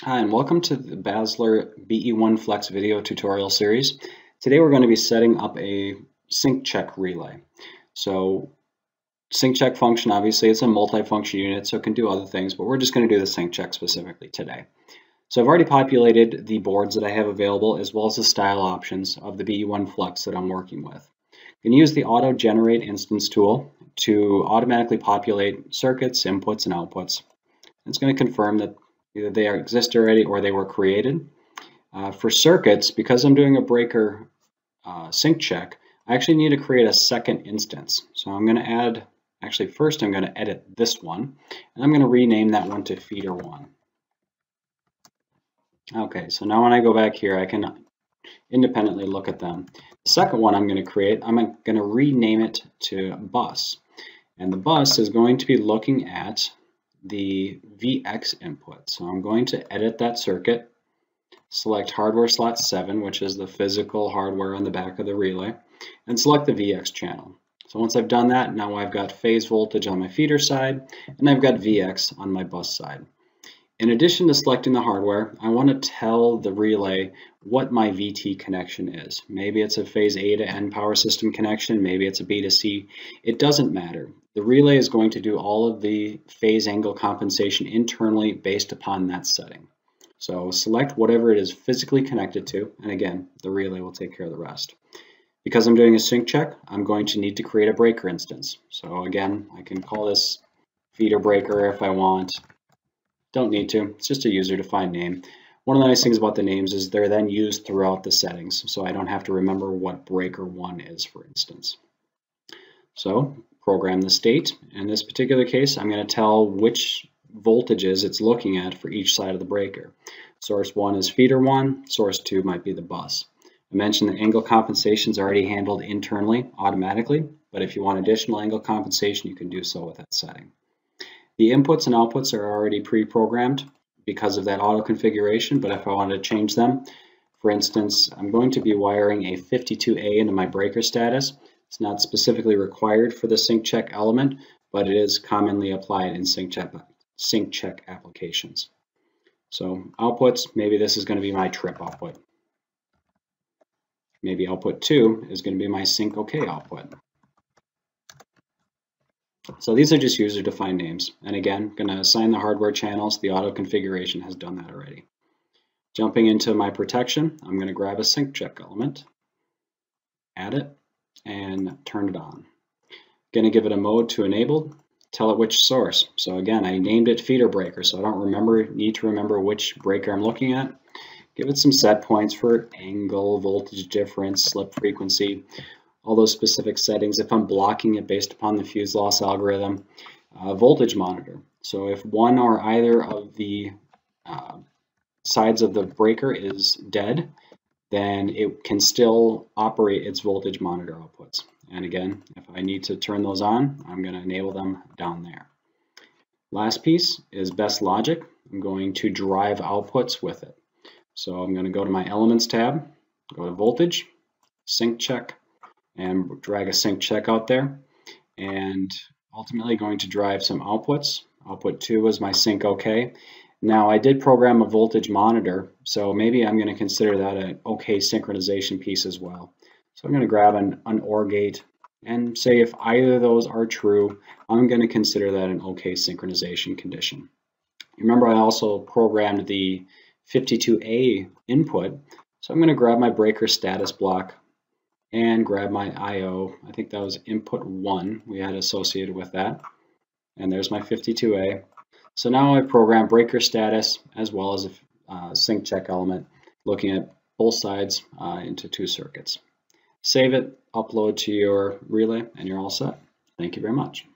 Hi, and welcome to the Basler BE1-FLEX video tutorial series. Today we're going to be setting up a sync check relay. So sync check function, obviously it's a multi-function unit, so it can do other things, but we're just going to do the sync check specifically today. So I've already populated the boards that I have available as well as the style options of the BE1-FLEX that I'm working with. You can use the auto generate instance tool to automatically populate circuits, inputs, and outputs. It's going to confirm that either they exist already or they were created. For circuits, because I'm doing a breaker sync check, I actually need to create a second instance. So I'm going to add, actually first I'm going to edit this one, and I'm going to rename that one to feeder 1. Okay, so now when I go back here, I can independently look at them. The second one I'm going to create, I'm going to rename it to bus. And the bus is going to be looking at the VX input. So I'm going to edit that circuit, select hardware slot 7, which is the physical hardware on the back of the relay, and select the VX channel. So once I've done that, now I've got phase voltage on my feeder side, and I've got VX on my bus side. In addition to selecting the hardware, I want to tell the relay what my VT connection is. Maybe it's a phase A to N power system connection, maybe it's a B to C. It doesn't matter. The relay is going to do all of the phase angle compensation internally based upon that setting. So select whatever it is physically connected to, and again, the relay will take care of the rest. Because I'm doing a sync check, I'm going to need to create a breaker instance. So again, I can call this feeder breaker if I want. Don't need to, it's just a user-defined name. One of the nice things about the names is they're then used throughout the settings, so I don't have to remember what breaker 1 is, for instance. So program the state. In this particular case, I'm going to tell which voltages it's looking at for each side of the breaker. Source 1 is feeder 1, source 2 might be the bus. I mentioned the angle compensation is already handled internally automatically, but if you want additional angle compensation, you can do so with that setting. The inputs and outputs are already pre-programmed because of that auto configuration, but if I want to change them, for instance, I'm going to be wiring a 52A into my breaker status. It's not specifically required for the sync check element, but it is commonly applied in sync check applications. So outputs, maybe this is going to be my trip output. Maybe output 2 is going to be my sync OK output. So these are just user-defined names. And again, I'm going to assign the hardware channels. The auto configuration has done that already. Jumping into my protection, I'm going to grab a sync check element, add it, and turn it on. Going to give it a mode to enabled, tell it which source. So again, I named it feeder breaker, so I don't need to remember which breaker I'm looking at. Give it some set points for angle, voltage difference, slip frequency, all those specific settings. If I'm blocking it based upon the fuse loss algorithm, voltage monitor. So if one or either of the sides of the breaker is dead, then it can still operate its voltage monitor outputs. And again, if I need to turn those on, I'm going to enable them down there. Last piece is BESTlogic. I'm going to drive outputs with it. So I'm going to go to my Elements tab, go to Voltage, Sync Check, and drag a sync check out there, and ultimately going to drive some outputs. Output 2 was my sync OK. Now I did program a voltage monitor, so maybe I'm going to consider that an OK synchronization piece as well. So I'm going to grab an OR gate and say if either of those are true, I'm going to consider that an OK synchronization condition. Remember, I also programmed the 52A input, so I'm going to grab my breaker status block and grab my I/O. I think that was input 1 we had associated with that. And there's my 52A. So now I program breaker status as well as a sync check element, looking at both sides into 2 circuits. Save it, upload to your relay, and you're all set. Thank you very much.